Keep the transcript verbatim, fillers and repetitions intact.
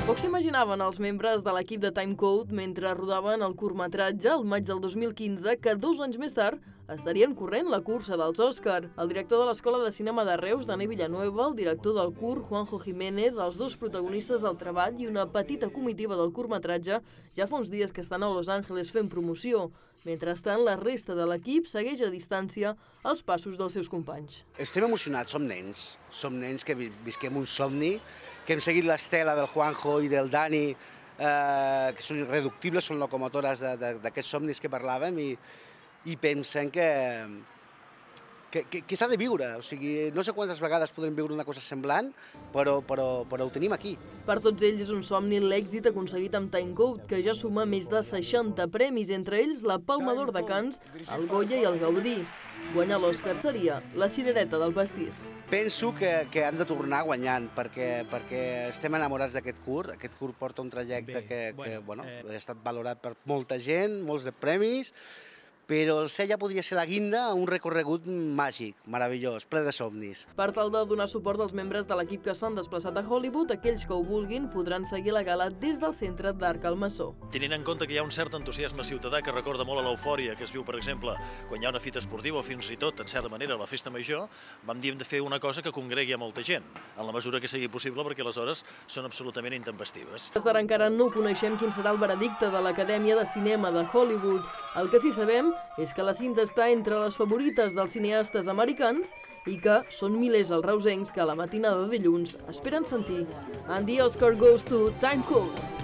Poc s'imaginaven els membres de l'equip de Timecode mentre rodaven el curtmetratge el maig del dos mil quinze que dos anys més tard estarien corrent la cursa dels Òscar. El director de l'Escola de Cinema de Reus, Dani Villanueva, el director del curt, Juanjo Jiménez, els dos protagonistes del treball i una petita comitiva del curtmetratge ja fa uns dies que estan a Los Angeles fent promoció. Mentrestant, la resta de l'equip segueix a distància els passos dels seus companys. Estem emocionats, som nens. Som nens que visquem un somni, que hem seguit l'estela del Juanjo i del Dani, eh, que són irreductibles, són locomotores d'aquests somnis que parlàvem, i, i pensem que, que, que, que s'ha de viure. O sigui, no sé quantes vegades podrem viure una cosa semblant, però, però, però ho tenim aquí. Per tots ells és un somni l'èxit aconseguit amb Timecode, que ja suma més de seixanta premis, entre ells la Palma d'Or de Canes, el Goya i el Gaudí. Guanyar l'Òscar seria la cirereta del pastís. Penso que, que han de tornar guanyant, perquè, perquè estem enamorats d'aquest curt. Aquest curt porta un trajecte que, que bueno, ha estat valorat per molta gent, molts de premis, però el sella podria ser la guinda a un recorregut màgic, meravellós, ple de somnis. Per tal de donar suport als membres de l'equip que s'han desplaçat a Hollywood, aquells que ho vulguin podran seguir la gala des del Centre d'Arc al Massó. Tenint en compte que hi ha un cert entusiasme ciutadà que recorda molt a l'eufòria que es viu, per exemple, quan hi ha una fita esportiva o fins i tot, en certa manera, la festa major, vam dir hem de fer una cosa que congregui a molta gent, en la mesura que sigui possible, perquè les hores són absolutament intempestives. Des d'ara encara no coneixem quin serà el veredicte de l'Acadèmia de Cinema de Hollywood. El que sí sabem és que la cinta està entre les favorites dels cineastes americans i que són milers els reusencs que a la matinada de dilluns esperen sentir And the Oscar goes to Timecode.